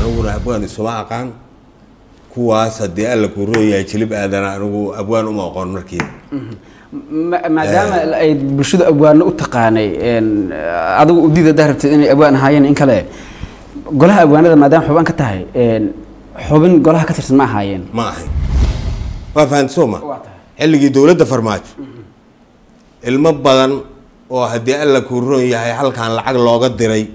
أنا أبوان السماء قان كواس هدي الله كرويا يجلب أنا أبوان أم أقان مركي ما دام بشود أبوان أتقاني إن أدو ودي ذهبت إني أبوان هاين إن كله قولها أبوان هذا ما دام حبان كتاهي إن حبن قولها كتير ما هاين ما هي وفهمت سوما اللي دولة فرماج المبادن وهدي الله كرويا هاي حل كان العقل لوجد دري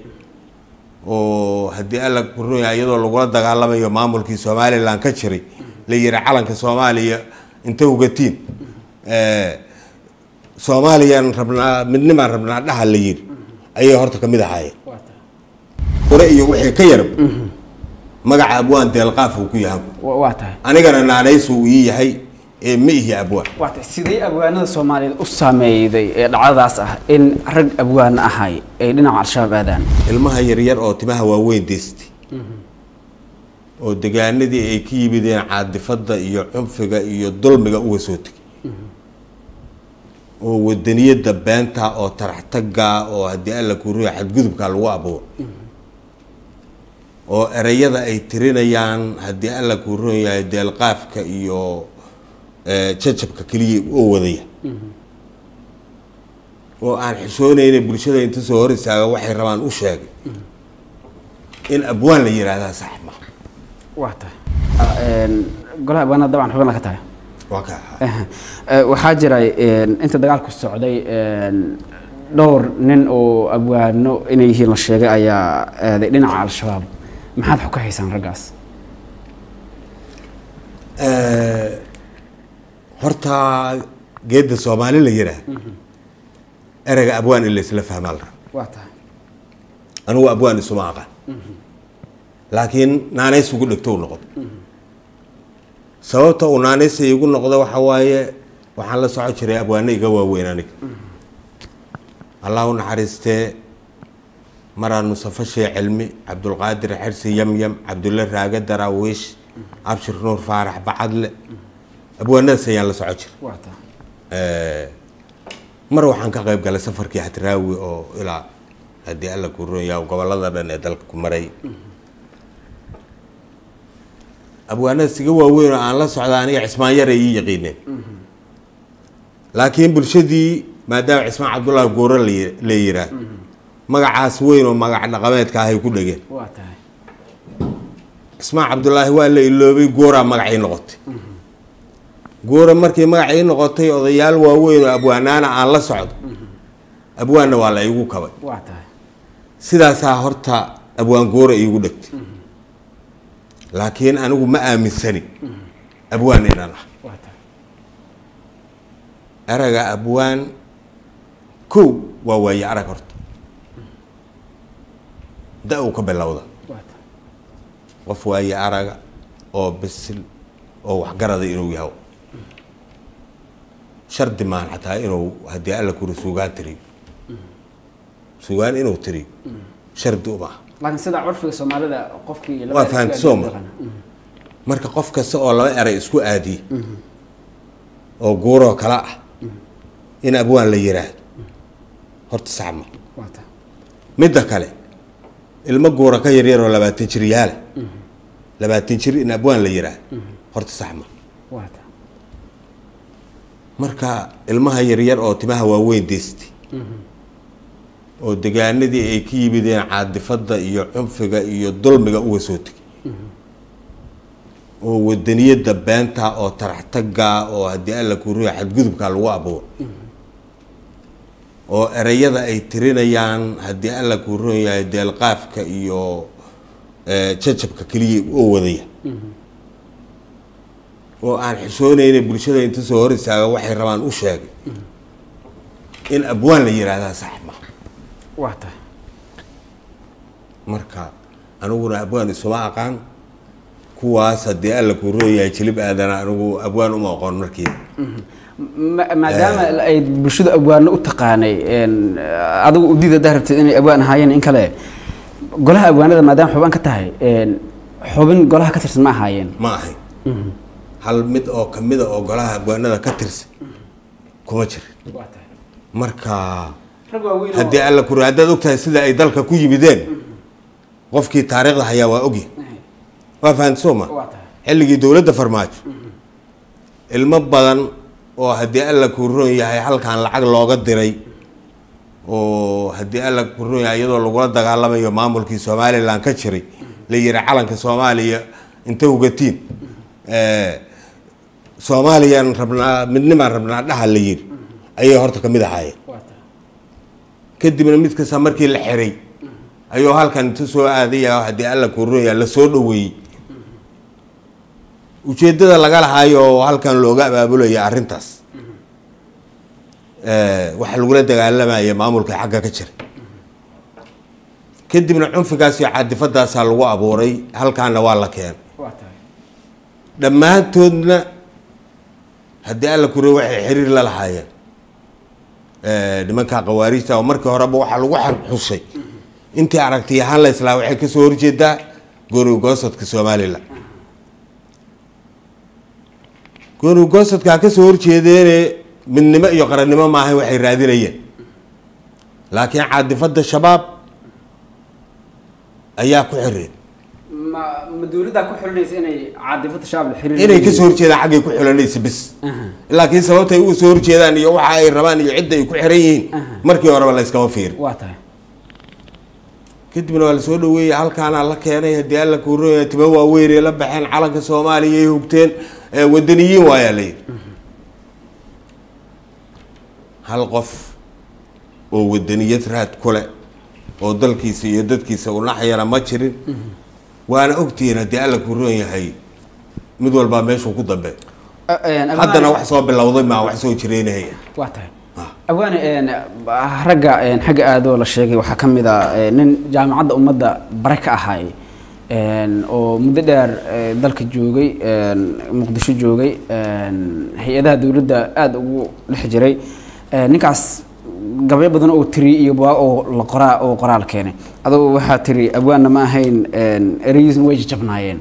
وهدي الله كرويا يدور لقول دجالة يوم معمول كي سومالي لان كشري اللي يرحلن كسومالي انتوا قتين سوماليا ربنا من ما ربنا ده اللي يجي أي هرت كمية هاي ورأيه وحي كيرب مجا أبوان تلقاف وكيها واته أنا قلنا نعيس ويا هاي مئة أبوان واته سيدي أبوان الصومالي الأسامي ذي العذاسة إن رج أبوان أهاي لنا على الشباب هذان المها أو تبها وين ديستي ودجان دي أكيد بدين عاد فضة يعنفق يضل مجا وسوتك والدنيا دبانتها أو ترحتجا أو هدي الله كروي حد جذب كالوابو أو أريضة أي ترينيان هدي الله كروي هدي القاف كيو تشبك كلي ووذية وأنا حشوني إن برشة أنت صور الساعة واحد رمان وشاق إن أبوان اللي يراها صحمة واته قولها أبوان طبعا حبنا كتاي وكا وحاجر أنت دقالك السعودي دور نن أو أبوانو إنه يهي الشيء أيا لنا على الشباب ما حد حكى حسن رقاص هرتا جد الصومالي اللي يراه أرجع أبوان اللي سلفها مالها واته أنا هو أبوان السماقة لكن نانيس يقول لك تو نقط sababta uu naanaysa igu noqdo waxa waaye waxaan la soo jiray abwaanayga waaweyn aniga Allah u naxariistee maraan Mustafa Sheekh Cilmi Abdul Qaadir Xirsi Yamyam Abdullah Raaga Daraawish Abshir Nuur Faarax Bacadle abwaanadaas ayaan la soo jiray mar waxaan ka qayb galay safarkii Hadraawi oo ilaa hadii alla ku rooyaa gobolada dhan ee dalka ku maray أبوانا سجوا وين على الصعدانية عثمان يري يقينه لكن بالشدي ما دام عثمان عبد الله جورا ليرة ما عاس وين وما قعد نقمت كهاي كل جين عثمان عبد الله هو اللي بي جورا ما قاعد نقطي جورا مركي ما قاعد نقطي وضيال وين أبوانا على الصعد أبوانا ولا يجوا كبر سيدا سهرتا أبوان جورا يقولك لكن أنا ما آمن سني أبوان إن الله أرجع أبوان كو ووي أركرت دعو قبل لوضع وفواي أرجع أو بسل أو حجرة إنه يهو شرد ما حتى إنه هدي على كل سوقان تري سوقان إنه تري شرد وما لكن سيدا عرف الصومالي ده قفكي ما فهمت سوما مركا قفك السؤال لا أرى إسكو آدي أو جورو كلا إن أبوان اللي يراد هرت سامة مدة كله المجورة كيرير ولا بتنشرياله لا بتنشري إن أبوان اللي يراد هرت سامة مركا المها يرير أو تبها وين ديستي ودجان دي أكيد بدين عاد فضة يعنفق يضل مجا وسوتك والدنيا دبانتها أو ترحتجا أو هدي الله كروي حد جذب كالوابو أو أريضة أي ترينيان هدي الله كروي هدي القاف كيو تشبك كلي ووذية وأنا حشوني إن برشة أنت صور الساعة واحد رمان وشاق إن أبوان اللي يراها صحمة واته مركا أنا أبوان السماء قان كواس هدي الله كروي يجلب أنا أبوان أم أقان مركي ما دام بشود أبوان أتقاني إن أدو ودي ذهبت إني أبوان هاين إن كله قولها أبوان هذا ما دام حبان كتاهي إن حبن قولها كتير ما هاين ما هي هل مد أو كمدة أو قولها أبوان هذا كتير كمشر مركا هدي الله كروي هذا دكتور سيدا أي دلك كوي بدين قفكي تاريخ الحياة وأوجي وفهمت سوما حلقي دولة فرماج المبادن وهدي قال لك وروني هاي حل كان العقل لو قدري وهدي قال لك وروني أيضا لو قلت على ما يمامل كي سومالي لان كشري لير علن كسوماليا انتو قتين سوماليا ربنا من ما ربنا ده لير أيه هرتك ميدا هاي كدي من ميت كسمر كي الحري أيه هل كان تسوى هذه هدي قال لك وروني لسودوي ujeedada laga lahayo halkan looga abaabulay arintaas waxa lagu la dagaalamay maamulka xagga ka jira kadibna cunfigaas iyo cadifadaas lagu abuuray halkaana waa la keen dhamaantoodna hadii alla ku ruuxay xiriir la lahaayeen nimanka qawaariista oo markii horeba waxa lagu xusay intii aragtay ahaan la islaa waxay ka soo horjeedaa goorugoosadka Soomaaliland كونوا قصد كاسو horjeedeen midnimo iyo qarannimo ma ahay waxay raadinayeen laakiin caadifada shabaab ayaa ku xireen ma dawladda ku xiranaysa inay caadifada shabaab la xiriir inay ka soo horjeedaan xagay ku xiranaysa bis laakiin sababtay u soo horjeedaan iyo waxa ay rabaan iyo cid ay ku xiran yihiin markii horeba la iska fiir waa tahay kadibna wala soo dhaweeyay halkaan la keenay hadii alla ku rooyay tiba waa weerey la baxeen calanka Soomaaliya ay hubteen wadaniyiin waayalay hal qof oo wadaniyad raad kule oo dalkiisa iyo dadkiisa u naxayana ma jirin waana ogtiin hadii alla ku rooyahay mid walba meeshu ku dambe haddana wax soo bilowday ma wax soo jireenay waa tahay أوان رجع حاجة هذا ولا شيء وحكمل نن جامعة أمة بركة هاي ومدير ذلك الجوجي مقدش الجوجي هي ده دولة أد والحجري نكاس قبل بدن أو تري يبغى أو القراء أو قراء الكينة هذا واحد تري أبوان ما هين ريزن ويج جبناين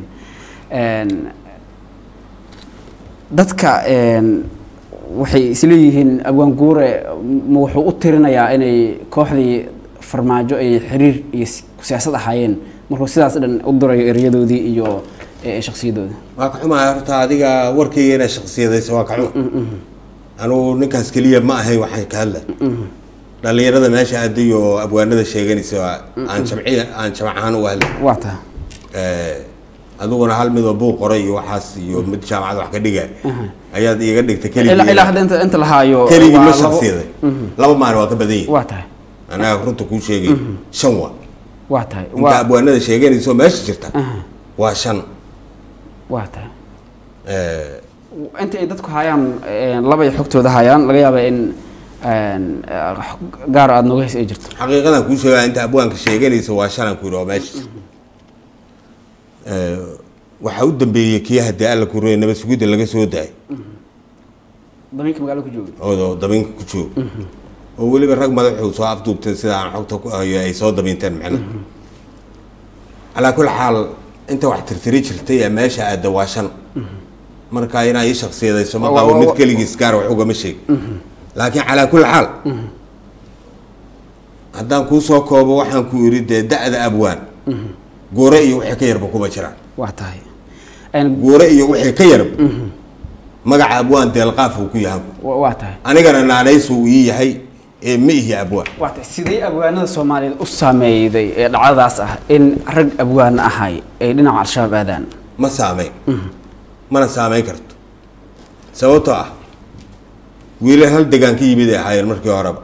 ذاتك waxay isleeyihiin abwaan guure wuxuu u tirinayaa inay kooxdii farmaajo ay xiriir iyo siyaasad ahaayeen markuu sidaas dhan u durayo eriyadoodii iyo shakhsiyadoodii waa ka xumaa horta adiga warkayga shakhsiyadaysa waa ka xum anu ninkaas kaliya ma ahay waxay ka hadla dhalinyarada meesha aadiyo abwaanada sheeganaysa aan jamacaan u hadla waa taa aduguna hal mid oo buu qoray iyo waxaas iyo mid jaamacad wax ka dhigay ayaad iiga dhigtay kaliya ilaa hadda inta la haayo kaliya ma shakhsiyaday laba maan waa ka badan waa tahay ana runta ku sheegay shan waa tahay waa abwaanada sheeganayso meesha jirta waa shan waa tahay inta ay dadku hayaan laba ay xogtooda hayaan laga yaabaa in gaar aad nooga ay jirto xaqiiqadan ku sheegay inta abwaanka sheeganayso waa shan ku yiro meesha waxa u dambeeyay kii hadii alla ku reeyay nabad sugida laga soo daay daminka magaalo ku joogay oo daminka ku joog oo waliba rag madaxu soo afduubtay sida aan xogta ku ay soo dabinteen macna ala kulli xaal inta wax tirtiri jirtay meesha aad dawaashan marka ina ay shakhsiyadayso ma qabo mid kaligiis gaar wax uga ma sheeg laakiin ala kulli xaal haddaan ku soo koobo waxaan ku yiri da'da abwaan goore iyo wixii ka yarba kuma jiraan waa tahay goore iyo wixii ka yarba magaca abwaan deelqaaf uu ku yahay waa tahay anigana naanaysu uu yahay ma ihi abwaan waa tahay sidii abwaanada Soomaaliyeed u saameeyay dhacdadaas ah in rag abwaan ahay ay dhinaca al-shabaab aadaan ma saameey mana saameey karto sababtoo ah wiilal hal deegaan ka yimid ay hayeen markii horeba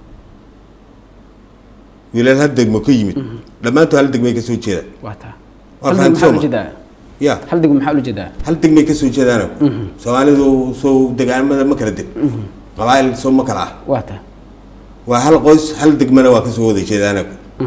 wiilal hal degmo ka yimid dhamaantood hal degmay ka soo jeedaan waa tahay waa fahamsan يا هل دقوا محل جدا هل دقوا كسو جدانا سوالي ذو سو دقان ماذا ما كردك قبائل سو ما كلا واتا وهل قوس هل دق منا وكسو ذي جدانا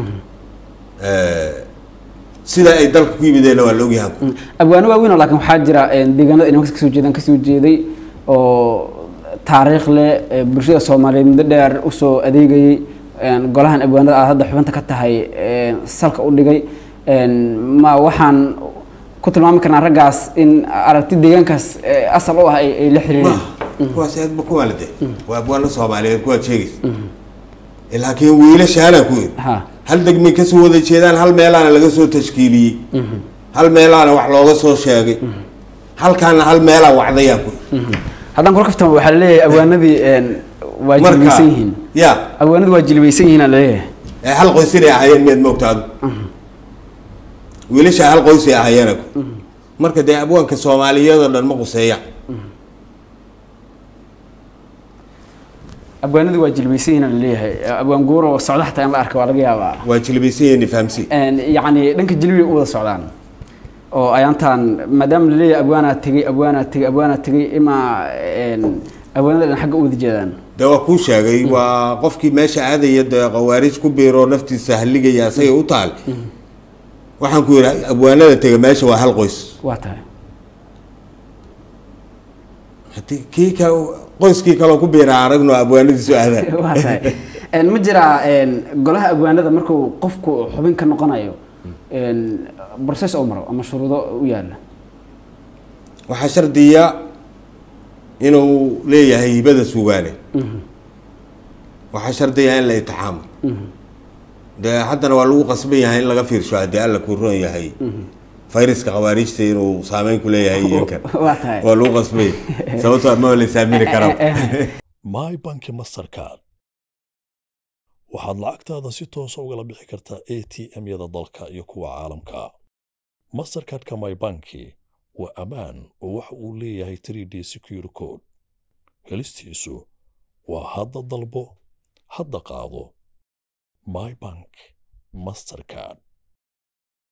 سيدا أي دلك كوي بدينا ولا لوجي هاكو أبغى وين لكن حاجرة دقنا إنه كسو جدا أو تاريخ له برشة الصومالي من الدار وسو أديجي قالهن أبغى هذا حبنا تكتهاي سلك أوديجي ما وحن كنت ما ممكن أرجعس إن أردت ديانكس أصل وها الحريري. هو سيد بكوالده وأبونا صعب عليه كوال شيء. لكن ويلا شهلا كوي. هل دقمي كسو ذي شيئا هل ميلان لقى سو تشكيلي. hal meelaana wax looga soo sheegay halkaana hal meelaa wacdayaan ku haddaan kula kaftamo waxaa laleeyahay abwaanadii waa jilbaysan yihiin ya abwaanadii waa jilbaysan yihiin aa laleeyahay hal qoys inay ahaayeen miyaad moogtaadu wiilasha hal qoys ay ahaayeen marka dee abwaanka soomaaliyada dhan ma quseeya abwaanadii waa jilbaysan yihiin aa laleeyahay abwaan guuro oo socda xataa in la arka waa laga yaabaa waa jilbaysan yihiin fahamsi yacni dhanka jilbi u wada socdaan oo ayaantaan maadaama laleeyahay abwaanaa tegay imaa abwaanada dhan xagga u wada jeedaan dee waa kuu sheegay waa qofkii meesha aadaya dee qawaariij ku biiro naftiisa halligaya asagay u taal waxaan ku yidhi abwaanada tega meesha waa hal qoys waa tahay hadii kii ka qoyskii kaloo ku biiraa aragno abwaanadiisu aadaan waa tahay ma jiraa golaha abwaanada markuu qofku xubin ka noqonayo process oo maro ama shuruudo u yaala waxaa shardiya inuu leeyahay hibada suugaane waxaa shardiya in la itixaamo dee haddana waa lagu qasban yahay in laga fiirsho haddii alla kuu roon yahay fayraska qawaariijta inuu saameyn ku leeyahay iyo kan waa lagu qasbay sababtoo ma la saamini karaa my banki mastercard waxaad lacagtaada si toos ah ugala bixi kartaa ATM-yada dalka iyo kuwa caalamka mastercard-ka my banki waa amaan oo waxa uu leeyahay 3D secure code helistiisu waa hadda dalbo hadda qaado my bank mastercard